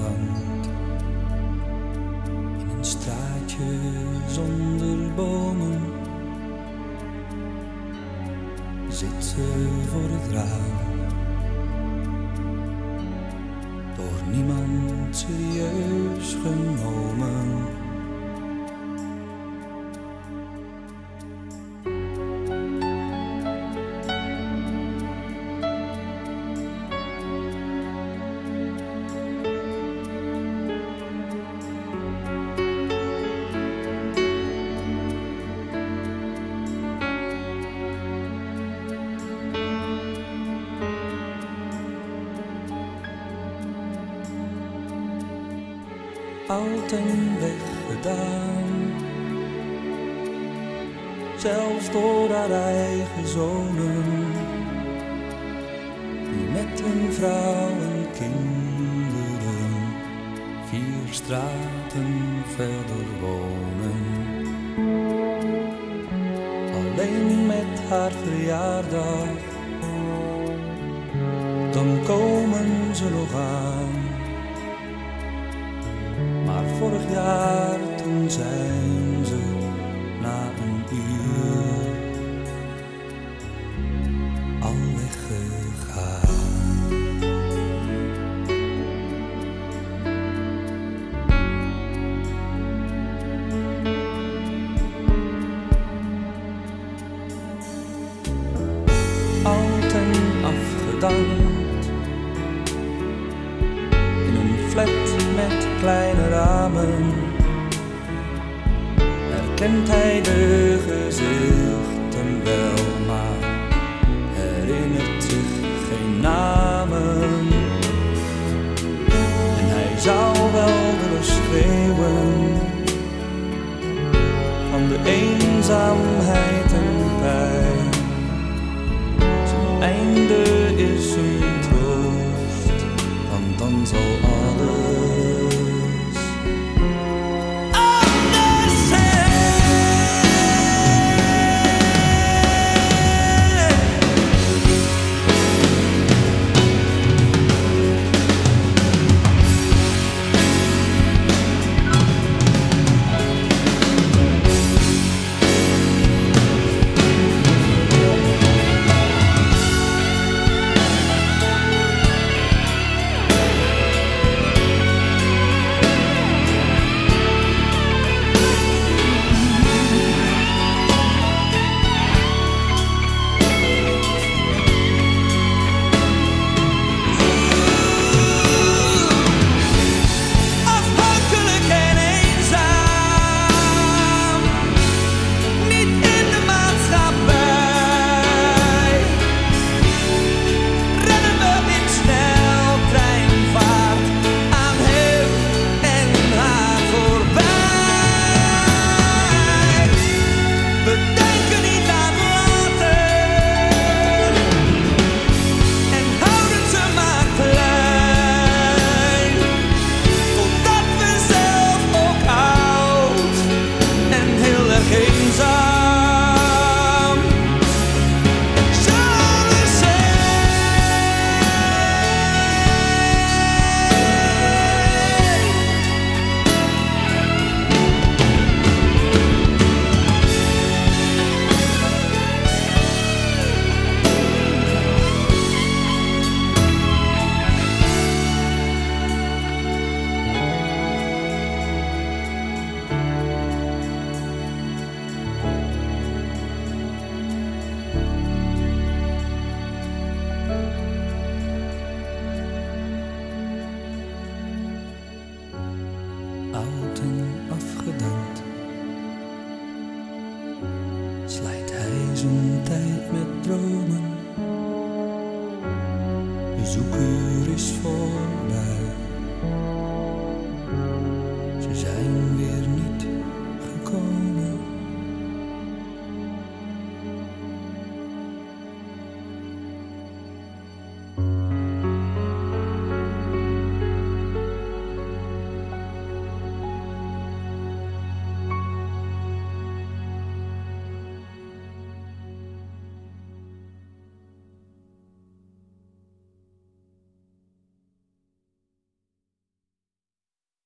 afgedankt. In een straatje zonder bomen zit ze voor het raam. Door niemand serieus genomen. Oud en weggedaan, zelfs door haar eigen zonen, die met hun vrouw en kinderen 4 straten verder wonen. Alleen met haar verjaardag, dan komen ze nog aan. Maar vorig jaar toen zijn ze na een uur al weggegaan. Oud en afgedankt, in een flat met kleine ramen, herkent hij de gezichten wel, maar herinnert zich geen namen. En hij zou wel willen schreeuwen van de eenzaamheid en pijn. Zijn einde is een troost, want dan zal alles anders zijn. Oud en afgedankt, slijt hij zijn tijd met dromen. Bezoekuur is voor